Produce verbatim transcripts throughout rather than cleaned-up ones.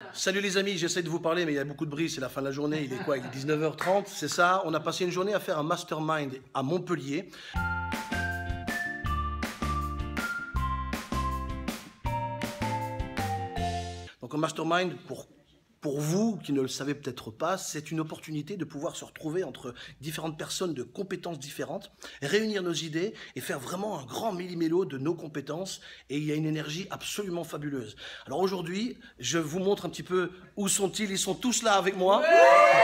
Salut les amis, j'essaie de vous parler, mais il y a beaucoup de bruit, c'est la fin de la journée, il est quoi, il est dix-neuf heures trente, c'est ça. On a passé une journée à faire un mastermind à Montpellier. Donc un mastermind, pour, pour vous qui ne le savez peut-être pas, c'est une opportunité de pouvoir se retrouver entre différentes personnes de compétences différentes, réunir nos idées et faire vraiment un grand méli-mélo de nos compétences. Et il y a une énergie absolument fabuleuse. Alors aujourd'hui, je vous montre un petit peu où sont-ils. Ils sont tous là avec moi. Ouais.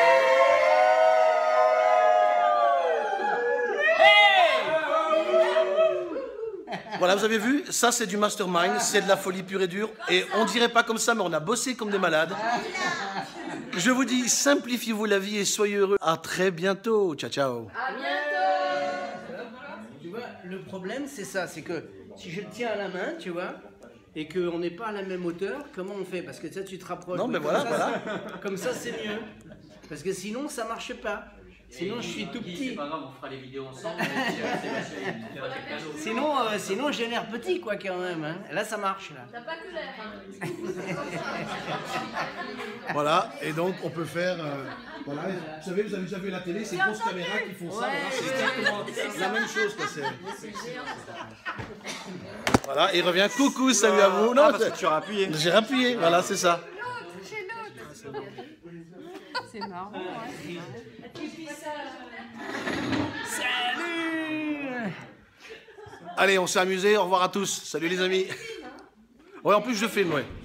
Voilà, vous avez vu, ça c'est du mastermind, c'est de la folie pure et dure. Et on dirait pas comme ça, mais on a bossé comme des malades. Je vous dis, simplifiez-vous la vie et soyez heureux. À très bientôt. Ciao, ciao. À bientôt. Tu vois, le problème c'est ça, c'est que si je le tiens à la main, tu vois, et qu'on n'est pas à la même hauteur, comment on fait? Parce que ça, tu te rapproches. Non, mais voilà, ça, voilà. Comme ça, c'est mieux. Parce que sinon, ça marche pas. Sinon, je suis tout petit. C'est pas grave, on fera les vidéos ensemble. Sinon, euh, sinon j'ai l'air petit, quoi, quand même. Hein. Là, ça marche, là. T'as pas que l'air. Hein. Voilà, et donc on peut faire... Euh, voilà, vous savez, vous avez déjà vu la télé, ces grosses caméras qui font ça. Ouais, voilà, c'est exactement la même chose. Quoi, voilà, il revient. Coucou, salut à vous. Non, ah, parce que tu as appuyé. J'ai rappuyé, voilà, c'est ça. C'est marrant, ouais. Salut. Allez, on s'est amusé, au revoir à tous. Salut les amis. Ouais, en plus je filme, ouais.